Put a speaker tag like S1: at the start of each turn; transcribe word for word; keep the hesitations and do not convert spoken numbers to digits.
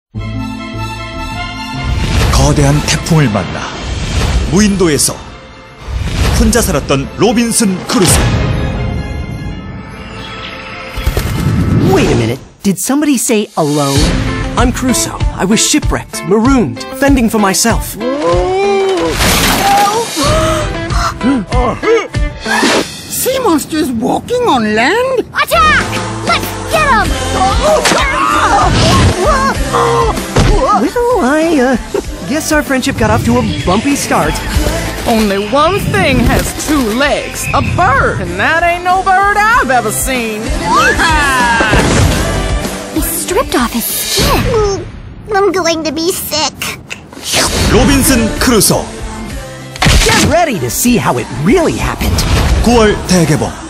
S1: 거대한 태풍을 만나 무인도에서 혼자 살았던 로빈슨 크루소.
S2: Wait a minute. Did somebody say alone?
S3: I'm Crusoe. I was shipwrecked, marooned, fending for myself.
S4: Sea monsters walking on land?
S5: Attack! Let's get them!
S3: Well, I, uh, guess our friendship got off to a bumpy start.
S6: Only one thing has two legs, a bird, and that ain't no bird I've ever seen.
S5: He stripped off his skin. I'm going to be sick.
S1: 로빈슨 크루소
S2: Get ready to see how it really happened.
S1: 구월 대개봉.